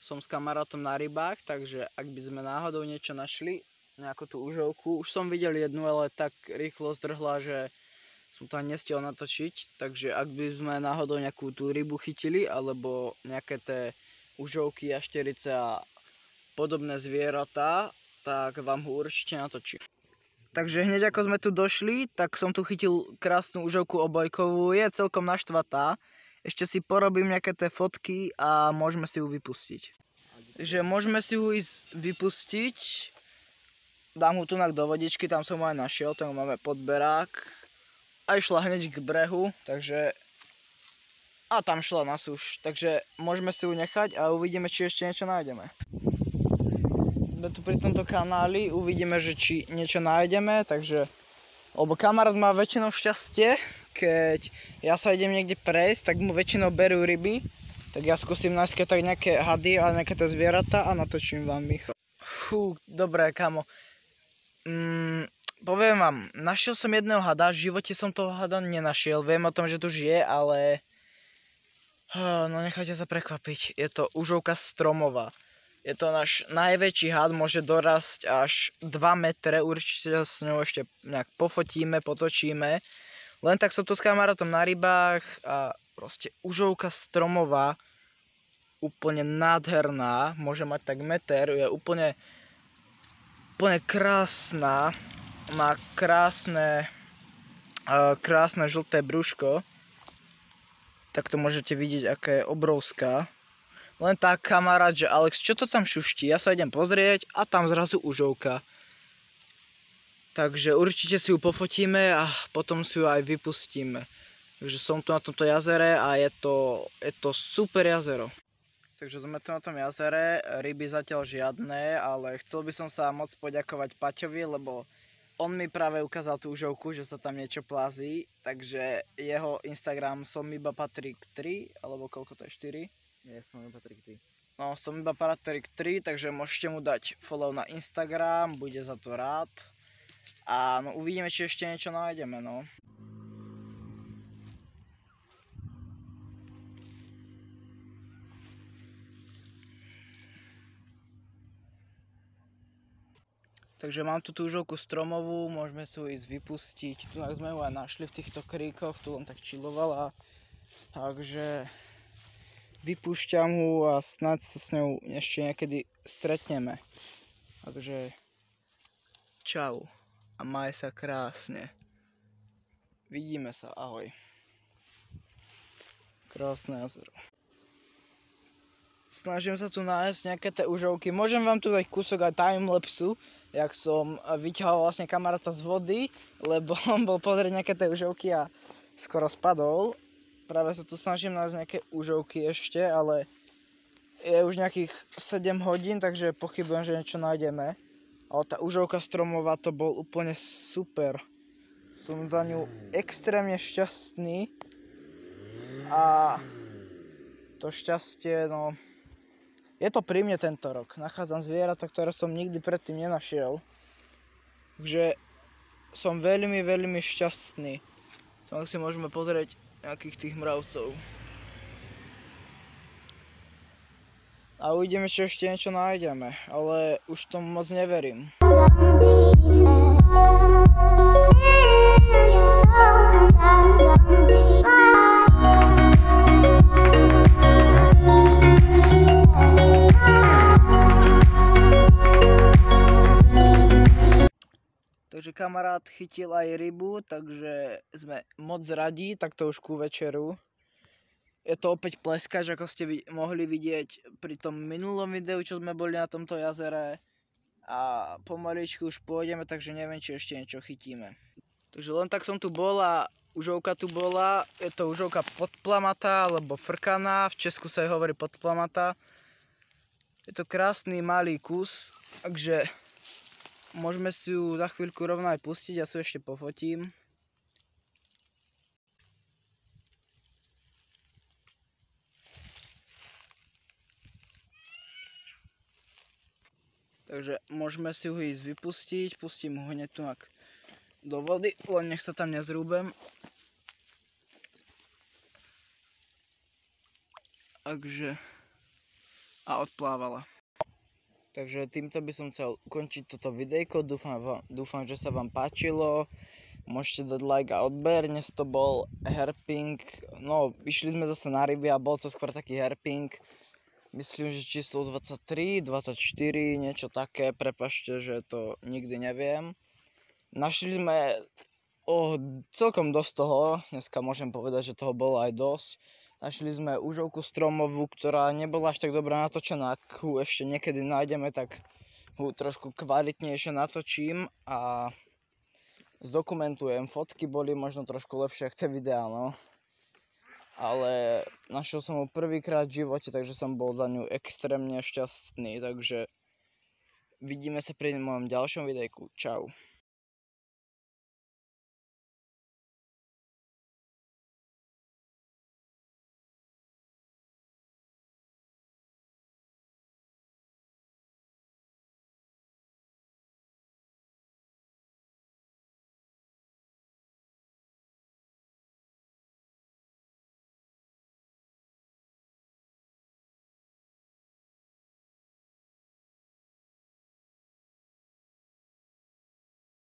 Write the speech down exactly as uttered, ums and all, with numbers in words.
som s kamarátom na rybách, takže ak by sme náhodou niečo našli, nejakú tú užovku, už som videl jednu, ale tak rýchlo zdrhla, že som to nestiel natočiť, takže ak by sme náhodou nejakú tú rybu chytili, alebo nejaké tie užovky, jašterice a podobné zvieratá, tak vám ho určite natočím. Takže hneď ako sme tu došli, tak som tu chytil krásnu užovku obojkovú, je celkom naštvatá. Ešte si porobím nejaké tie fotky a môžeme si ju vypustiť. Takže môžeme si ju ísť vypustiť. Dám ho tu do vodičky, tam som ho aj našiel, tam máme podberák. A išla hneď k brehu, takže... A tam šla na súš, takže môžeme si ju nechať a uvidíme, či ešte niečo nájdeme. Sme tu pri tomto kanáli, uvidíme, že či niečo nájdeme, takže... Lebo kamarát má väčšinou šťastie, keď ja sa idem niekde prejsť, tak mu väčšinou berú ryby. Tak ja skúsim nájsť tak nejaké hady a nejaké tie zvieratá a natočím vám ich. Fú, dobré, kamo. Mm, poviem vám, našiel som jedného hada, v živote som toho hada nenašiel. Viem o tom, že tu žije, ale... No nechajte sa prekvapiť, je to užovka stromová. Je to náš najväčší had, môže dorásť až dva metre, určite sa s ňou ešte nejak pofotíme, potočíme. Len tak som tu s kamarátom na rybách a proste užovka stromová, úplne nádherná, môže mať tak meter, je úplne, úplne krásna, má krásne, krásne žlté brúško. Tak to môžete vidieť, aká je obrovská. Len tak kamarát, že Alex, čo to tam šuští? Ja sa idem pozrieť a tam zrazu užovka. Takže určite si ju pofotíme a potom si ju aj vypustíme. Takže som tu na tomto jazere a je to, je to super jazero. Takže sme tu na tom jazere, ryby zatiaľ žiadne, ale chcel by som sa moc poďakovať Paťovi, lebo on mi práve ukázal tú užovku, že sa tam niečo plazí. Takže jeho Instagram som iba Patrik tri, alebo koľko to je, štyri? Nie, som iba Patrik tri. No, som iba Patrik tri, takže môžete mu dať follow na Instagram, bude za to rád. A no, uvidíme, či ešte niečo nájdeme, no. Takže mám tu tú užovku stromovú, môžeme si ju ísť vypustiť. Tu sme ju aj našli v týchto kríkoch, tu len tak chillovala. Takže... vypúšťam ho a snáď sa s ňou ešte niekedy stretneme. Takže čau a maj sa krásne. Vidíme sa, ahoj. Krásne jazero. Snažím sa tu nájsť nejaké tie užovky. Môžem vám tu dať kúsok aj timelapsu, jak som vyťahol vlastne kamaráta z vody, lebo on bol pozrieť nejaké tie užovky a skoro spadol. Práve sa tu snažím nájsť nejaké užovky ešte, ale je už nejakých sedem hodín, takže pochybujem, že niečo nájdeme. Ale tá užovka stromová to bol úplne super. Som za ňu extrémne šťastný. A to šťastie, no... Je to pri mne tento rok. Nachádzam zvieratá, ktoré som nikdy predtým nenašiel. Takže som veľmi, veľmi šťastný. Tak si môžeme pozrieť nejakých tých mravcov. A uvidíme, či ešte niečo nájdeme, ale už tomu moc neverím. Takže kamarát chytil aj rybu, takže sme moc radi, tak to už ku večeru. Je to opäť pleskač, ako ste mohli vidieť pri tom minulom videu, čo sme boli na tomto jazere. A pomaličky už pôjdeme, takže neviem, či ešte niečo chytíme. Takže len tak som tu bol a užovka tu bola. Je to užovka podplamatá, alebo frkaná, v Česku sa jej hovorí podplamatá. Je to krásny malý kus, takže... Môžeme si ju za chvíľku rovno aj pustiť, ja si ešte pofotím. Takže môžeme si ho ísť vypustiť, pustím ho hneď tu do vody, len nech sa tam nezrúbem. Takže a odplávala. Takže týmto by som chcel ukončiť toto videjko, dúfam, vám- dúfam, že sa vám páčilo. Môžete dať like a odber, dnes to bol herping, no išli sme zase na ryby a bol to skôr taký herping. Myslím, že číslo dvadsaťtri, dvadsaťštyri, niečo také, prepašte, že to nikdy neviem. Našli sme oh, celkom dosť toho, dneska môžem povedať, že toho bolo aj dosť. Našli sme užovku stromovú, ktorá nebola až tak dobrá natočená, ak ju ešte niekedy nájdeme, tak ju trošku kvalitnejšie natočím a zdokumentujem. Fotky boli možno trošku lepšie, ak chce videa, no. Ale našiel som ju prvýkrát v živote, takže som bol za ňu extrémne šťastný, takže vidíme sa pri mojom ďalšom videjku. Čau.